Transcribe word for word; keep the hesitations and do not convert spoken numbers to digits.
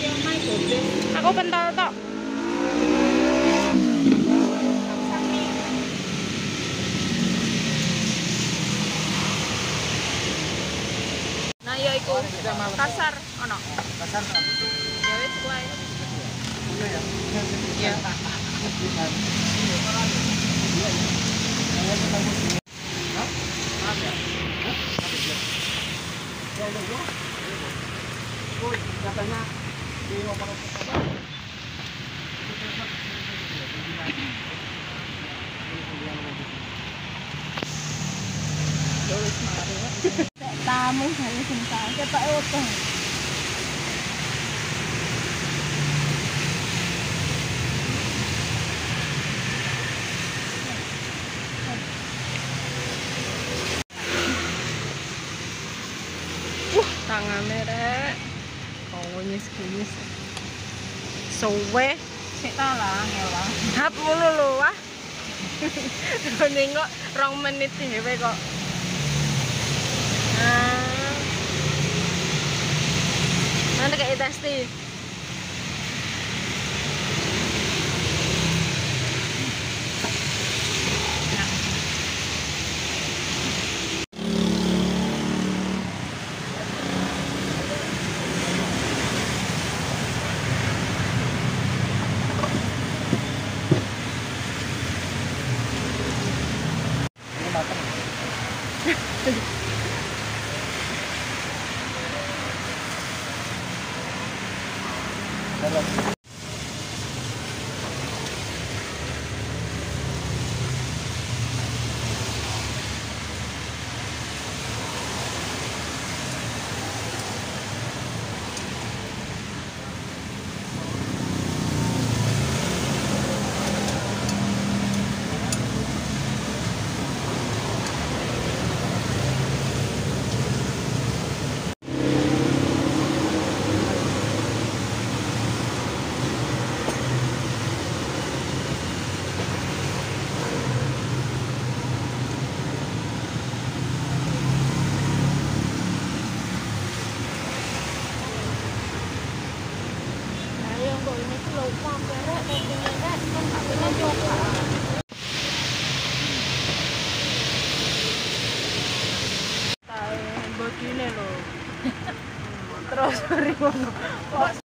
Aku pentol tok. Nah, ya iku kasar ono. Kasar kan? Ya wis kuwi. Iya ya. Iya. Hah? Ada. Hah? Ada. Ya udah gua. Woi, katanya di nomor apa? Terus mari. Tamu saya sebentar ketok utang. Wah, tangannya rek. Oh, nyes-nyes. Suwe. Sik ta lah, ngelah. Hap ngono lho, wah. Nengok rong menit dhewe kok. Nah. Nanti kayak testi. Ini matang. Dalam. Ayo kok ini tuh lupa kerek toppingnya rek kan gak punya coba. Tahu begini loh. Terus beri ngono.